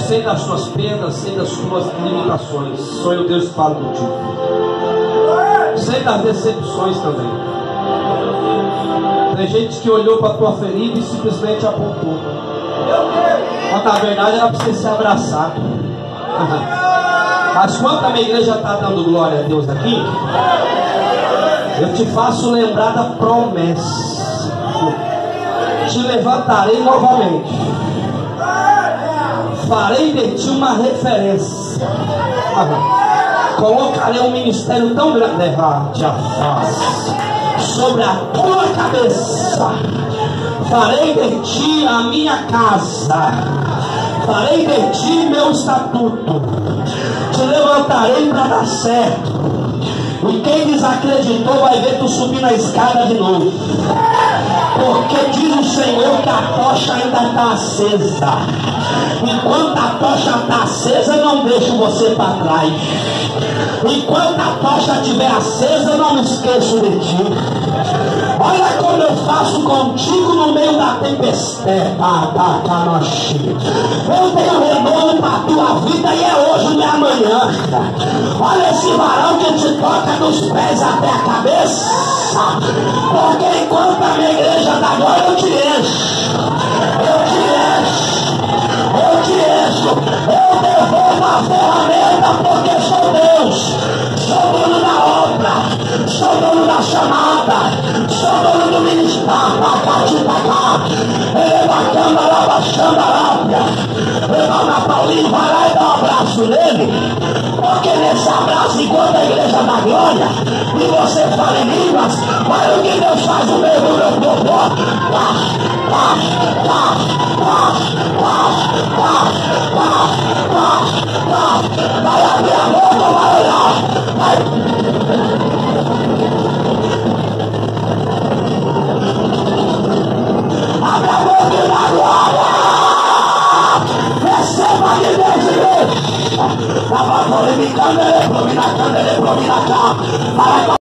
sei das suas penas, sei das suas limitações. Sou eu, Deus, que falo contigo. Sei das decepções também. Tem gente que olhou para a tua ferida e simplesmente apontou. Mas na verdade era para você se abraçar. Mas quando a minha igreja está dando glória a Deus aqui, eu te faço lembrar da promessa. Te levantarei novamente. Farei de ti uma referência. Colocarei um ministério tão grande sobre a tua cabeça. Farei de ti a minha casa. Farei de ti meu estatuto. Te levantarei para dar certo. E quem desacreditou vai ver tu subir na escada de novo. Porque diz o Senhor que a tocha ainda está acesa. Enquanto a tocha está acesa, não deixo você para trás. Enquanto a tocha estiver acesa, não me esqueço de ti. Olha como eu faço contigo no meio da tempestade. Eu tenho renovo para a tua vida e é hoje, não é amanhã. Olha esse varão que te toca dos pés até a cabeça. Porque enquanto a minha igreja dá glória, eu te encho. Eu te encho. Eu te encho. Eu devolvo a ferramenta porque sou Deus. Sou dono da obra. Sou dono da chamada. Sou dono do ministério. Ele bacana, labaxando a lápia. Levanta Paulinho, vai lá e dá um abraço nele. Porque nesse abraço, enquanto a igreja dá glória, e você fala em línguas, olha o que Deus faz no meio do meu povo. Vai abrir a boca, vai olhar. Abre a boca e dá glória. Receba de Deus, igreja. Para